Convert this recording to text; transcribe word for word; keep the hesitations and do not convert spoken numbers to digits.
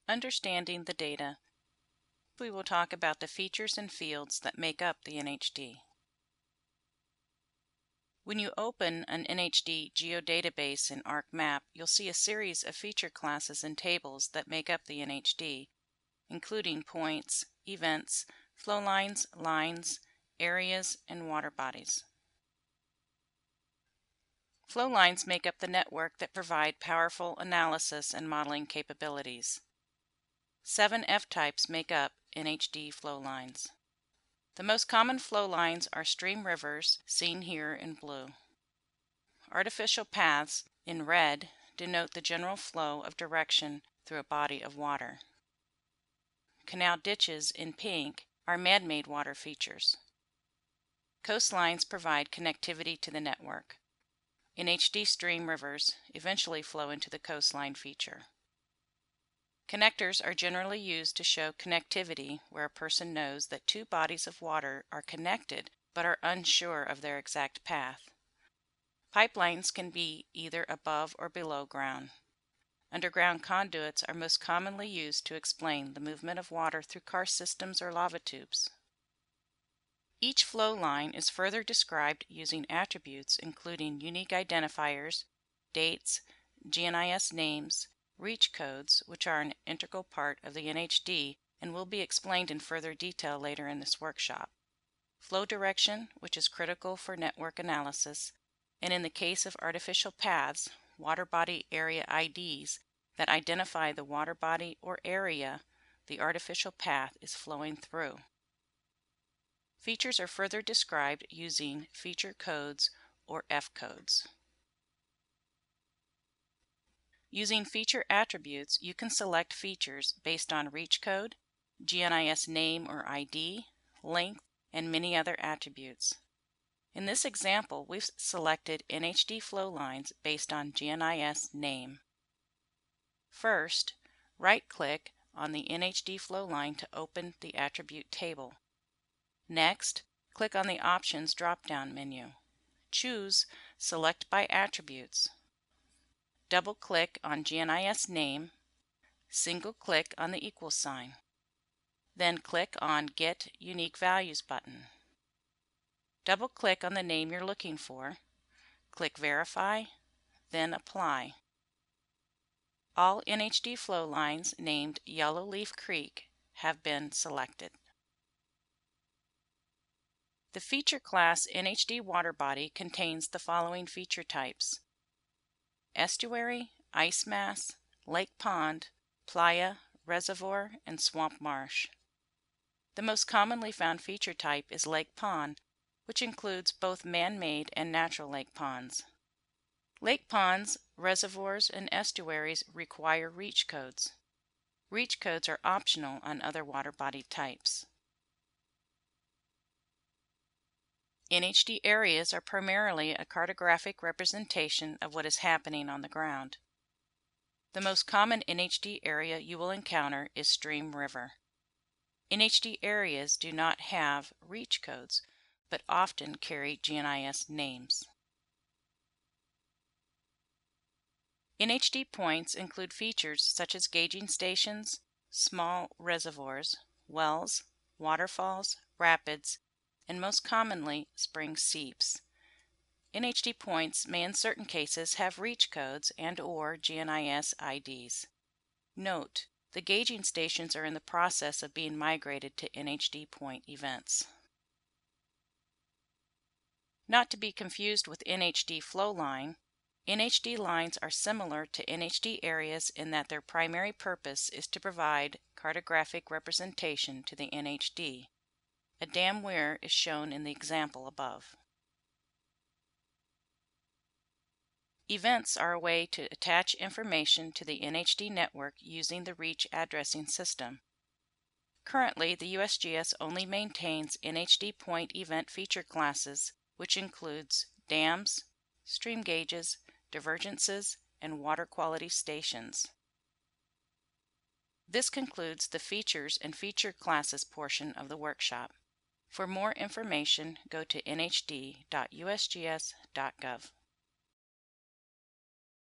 Understanding the data. We will talk about the features and fields that make up the N H D. When you open an N H D geodatabase in ArcMap, you'll see a series of feature classes and tables that make up the N H D, including points, events, flow lines, lines, areas, and water bodies. Flow lines make up the network that provide powerful analysis and modeling capabilities. Seven F-types make up N H D flow lines. The most common flow lines are stream rivers, seen here in blue. Artificial paths, in red, denote the general flow of direction through a body of water. Canal ditches, in pink, are man-made water features. Coastlines provide connectivity to the network. N H D stream rivers eventually flow into the coastline feature. Connectors are generally used to show connectivity where a person knows that two bodies of water are connected but are unsure of their exact path. Pipelines can be either above or below ground. Underground conduits are most commonly used to explain the movement of water through karst systems or lava tubes. Each flow line is further described using attributes including unique identifiers, dates, G N I S names, reach codes, which are an integral part of the N H D and will be explained in further detail later in this workshop, flow direction, which is critical for network analysis, and in the case of artificial paths, water body area I Ds that identify the water body or area the artificial path is flowing through. Features are further described using feature codes or F codes. Using feature attributes, you can select features based on reach code, G N I S name or I D, length, and many other attributes. In this example, we've selected N H D flow lines based on G N I S name. First, right-click on the N H D flow line to open the attribute table. Next, click on the Options drop-down menu. Choose Select by Attributes. Double-click on G N I S name, single-click on the equal sign. Then click on Get Unique Values button. Double-click on the name you're looking for, click Verify, then Apply. All N H D flow lines named Yellowleaf Creek have been selected. The feature class N H D water body contains the following feature types: estuary, ice mass, lake pond, playa, reservoir, and swamp marsh. The most commonly found feature type is lake pond, which includes both man-made and natural lake ponds. Lake ponds, reservoirs, and estuaries require reach codes. Reach codes are optional on other water body types. N H D areas are primarily a cartographic representation of what is happening on the ground. The most common N H D area you will encounter is stream river. N H D areas do not have reach codes, but often carry G N I S names. N H D points include features such as gauging stations, small reservoirs, wells, waterfalls, rapids, and most commonly spring seeps. N H D points may in certain cases have reach codes and or G N I S I Ds. Note, the gauging stations are in the process of being migrated to N H D point events. Not to be confused with N H D flow line, N H D lines are similar to N H D areas in that their primary purpose is to provide cartographic representation to the N H D. A dam weir is shown in the example above. Events are a way to attach information to the N H D network using the reach addressing system. Currently, the U S G S only maintains N H D point event feature classes, which includes dams, stream gauges, divergences, and water quality stations. This concludes the features and feature classes portion of the workshop. For more information, go to N H D dot U S G S dot gov.